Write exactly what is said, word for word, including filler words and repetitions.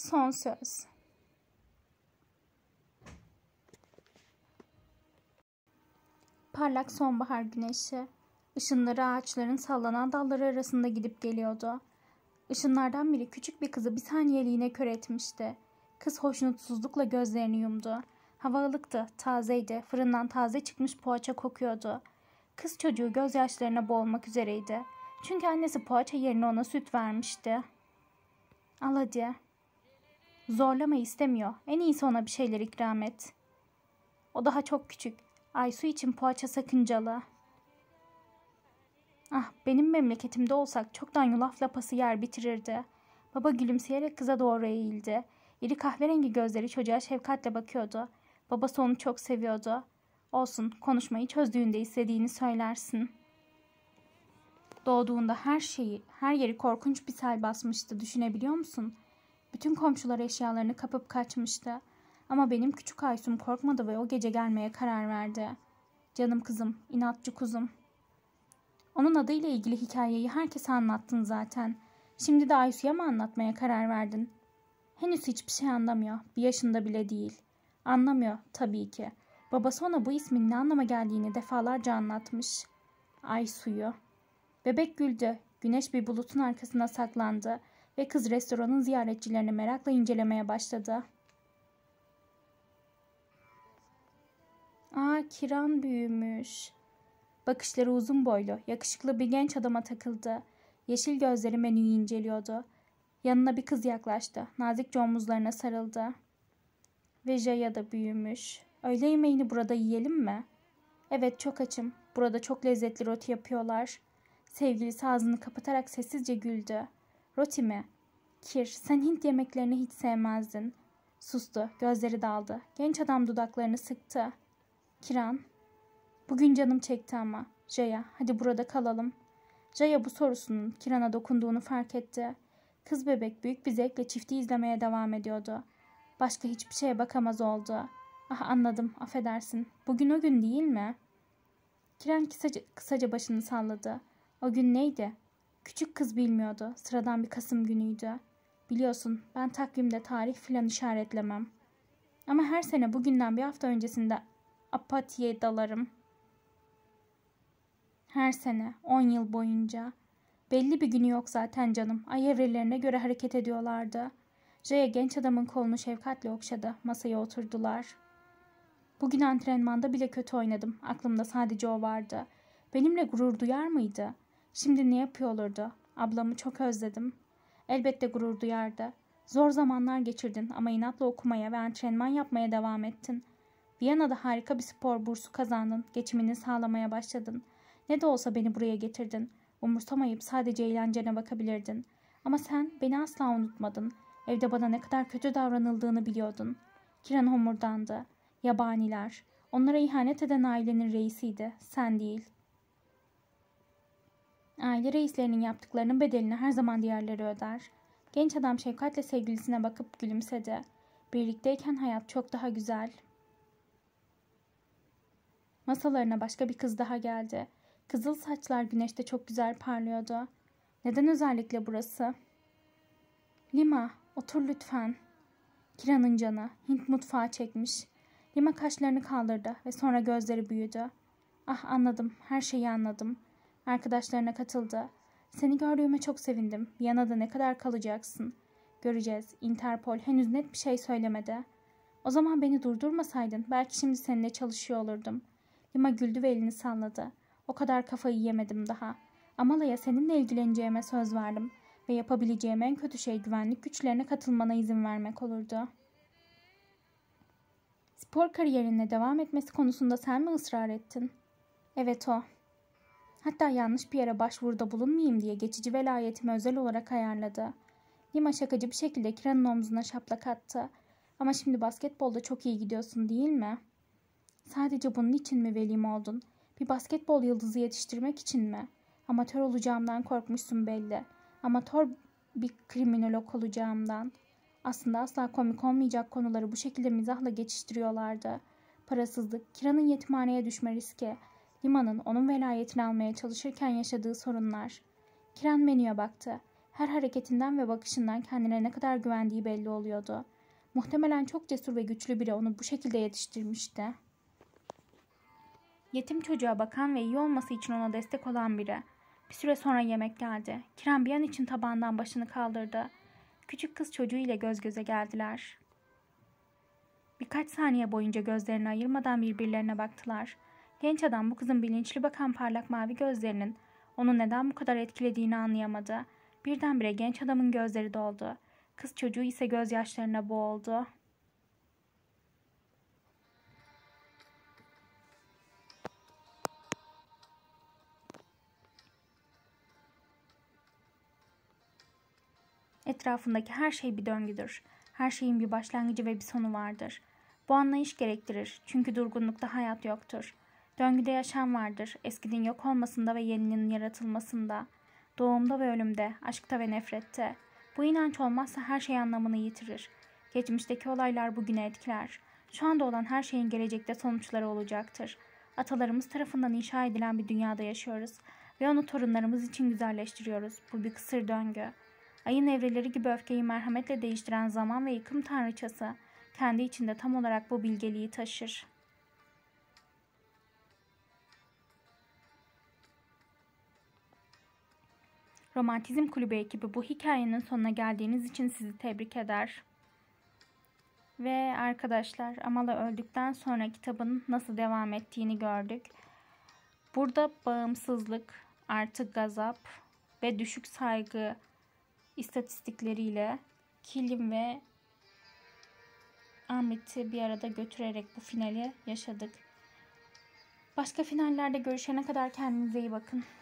Son söz. Parlak sonbahar güneşi, ışınları ağaçların sallanan dalları arasında gidip geliyordu. Işınlardan biri küçük bir kızı bir saniyeliğine kör etmişti. Kız hoşnutsuzlukla gözlerini yumdu. Hava ılıktı, tazeydi, fırından taze çıkmış poğaça kokuyordu. Kız çocuğu gözyaşlarına boğulmak üzereydi. Çünkü annesi poğaça yerine ona süt vermişti. Al hadi. Zorlama, istemiyor. En iyisi ona bir şeyler ikram et. O daha çok küçük. Aysu için poğaça sakıncalı. Ah, benim memleketimde olsak çoktan yulaf lapası yer bitirirdi. Baba gülümseyerek kıza doğru eğildi. İri kahverengi gözleri çocuğa şefkatle bakıyordu. Babası onu çok seviyordu. Olsun, konuşmayı çözdüğünde istediğini söylersin. Doğduğunda her şeyi, her yeri korkunç bir sel basmıştı, düşünebiliyor musun? Bütün komşular eşyalarını kapıp kaçmıştı. Ama benim küçük Aysu'm korkmadı ve o gece gelmeye karar verdi. Canım kızım, inatçı kuzum. Onun adıyla ilgili hikayeyi herkese anlattın zaten. Şimdi de Aysu'ya mı anlatmaya karar verdin? Henüz hiçbir şey anlamıyor. Bir yaşında bile değil. Anlamıyor tabii ki. Babası ona bu ismin ne anlama geldiğini defalarca anlatmış. Aysu'yu. Bebek güldü. Güneş bir bulutun arkasına saklandı ve kız restoranın ziyaretçilerini merakla incelemeye başladı. Aa, Kiran büyümüş. Bakışları uzun boylu, yakışıklı bir genç adama takıldı. Yeşil gözleri menüyü inceliyordu. Yanına bir kız yaklaştı. Nazikçe omuzlarına sarıldı. Ve Jaya da büyümüş. Öğle yemeğini burada yiyelim mi? Evet, çok açım. Burada çok lezzetli roti yapıyorlar. Sevgilisi ağzını kapatarak sessizce güldü. Roti mi? Kir, sen Hint yemeklerini hiç sevmezdin. Sustu, gözleri daldı. Genç adam dudaklarını sıktı. Kiran, bugün canım çekti ama. Jaya, hadi burada kalalım. Jaya bu sorusunun Kiran'a dokunduğunu fark etti. Kız bebek büyük bir zevkle çifti izlemeye devam ediyordu. Başka hiçbir şeye bakamaz oldu. Ah, anladım, affedersin. Bugün o gün değil mi? Kiran kısaca, kısaca başını salladı. O gün neydi? Küçük kız bilmiyordu. Sıradan bir Kasım günüydü. Biliyorsun, ben takvimde tarih filan işaretlemem. Ama her sene bugünden bir hafta öncesinde apatiye dalarım. Her sene, on yıl boyunca. Belli bir günü yok zaten canım. Ay evrelerine göre hareket ediyorlardı. Jaya genç adamın kolunu şefkatle okşadı. Masaya oturdular. Bugün antrenmanda bile kötü oynadım. Aklımda sadece o vardı. Benimle gurur duyar mıydı? Şimdi ne yapıyor olurdu? Ablamı çok özledim. Elbette gurur duyardı. Zor zamanlar geçirdin ama inatla okumaya ve antrenman yapmaya devam ettin. Viyana'da harika bir spor bursu kazandın. Geçimini sağlamaya başladın. Ne de olsa beni buraya getirdin. Umursamayıp sadece eğlencene bakabilirdin. Ama sen beni asla unutmadın. Evde bana ne kadar kötü davranıldığını biliyordun. Kiran homurdandı. Yabaniler. Onlara ihanet eden ailenin reisiydi. Sen değil. Aile reislerinin yaptıklarının bedelini her zaman diğerleri öder. Genç adam şefkatle sevgilisine bakıp gülümsedi. Birlikteyken hayat çok daha güzel. Masalarına başka bir kız daha geldi. Kızıl saçlar güneşte çok güzel parlıyordu. Neden özellikle burası? Lima, otur lütfen. Kiran'ın canı Hint mutfağı çekmiş. Lima kaşlarını kaldırdı ve sonra gözleri büyüdü. Ah, anladım, her şeyi anladım. Arkadaşlarına katıldı. Seni gördüğüme çok sevindim. Viyana'da ne kadar kalacaksın? Göreceğiz. Interpol henüz net bir şey söylemedi. O zaman beni durdurmasaydın belki şimdi seninle çalışıyor olurdum. Lima güldü ve elini salladı. O kadar kafayı yemedim daha. Amala'ya seninle ilgileneceğime söz verdim. Ve yapabileceğim en kötü şey güvenlik güçlerine katılmana izin vermek olurdu. Spor kariyerine devam etmesi konusunda sen mi ısrar ettin? Evet, o. Hatta yanlış bir yere başvuruda bulunmayayım diye geçici velayetimi özel olarak ayarladı. Lima şakacı bir şekilde Kiran'ın omzuna şaplak attı. Ama şimdi basketbolda çok iyi gidiyorsun, değil mi? Sadece bunun için mi velim oldun? Bir basketbol yıldızı yetiştirmek için mi? Amatör olacağımdan korkmuşsun belli. Amatör bir kriminolog olacağımdan. Aslında asla komik olmayacak konuları bu şekilde mizahla geçiştiriyorlardı. Parasızlık, Kiran'ın yetimhaneye düşme riski, Lima'nın onun velayetini almaya çalışırken yaşadığı sorunlar. Kiran menüye baktı. Her hareketinden ve bakışından kendine ne kadar güvendiği belli oluyordu. Muhtemelen çok cesur ve güçlü biri onu bu şekilde yetiştirmişti. Yetim çocuğa bakan ve iyi olması için ona destek olan biri. Bir süre sonra yemek geldi. Kiran bir an için tabağından başını kaldırdı. Küçük kız çocuğu ile göz göze geldiler. Birkaç saniye boyunca gözlerini ayırmadan birbirlerine baktılar. Genç adam bu kızın bilinçli bakan parlak mavi gözlerinin onu neden bu kadar etkilediğini anlayamadı. Birdenbire genç adamın gözleri doldu. Kız çocuğu ise gözyaşlarına boğuldu. Etrafındaki her şey bir döngüdür. Her şeyin bir başlangıcı ve bir sonu vardır. Bu anlayış gerektirir. Çünkü durgunlukta hayat yoktur. Döngüde yaşam vardır. Eskinin yok olmasında ve yeninin yaratılmasında. Doğumda ve ölümde, aşkta ve nefrette. Bu inanç olmazsa her şey anlamını yitirir. Geçmişteki olaylar bugüne etkiler. Şu anda olan her şeyin gelecekte sonuçları olacaktır. Atalarımız tarafından inşa edilen bir dünyada yaşıyoruz ve onu torunlarımız için güzelleştiriyoruz. Bu bir kısır döngü. Ayın evreleri gibi öfkeyi merhametle değiştiren zaman ve yıkım tanrıçası kendi içinde tam olarak bu bilgeliği taşır. Romantizm Kulübü ekibi bu hikayenin sonuna geldiğiniz için sizi tebrik eder. Ve arkadaşlar, Amala öldükten sonra kitabın nasıl devam ettiğini gördük. Burada bağımsızlık, artı gazap ve düşük saygı istatistikleriyle Kilim ve Ahmet'i bir arada götürerek bu finali yaşadık. Başka finallerde görüşene kadar kendinize iyi bakın.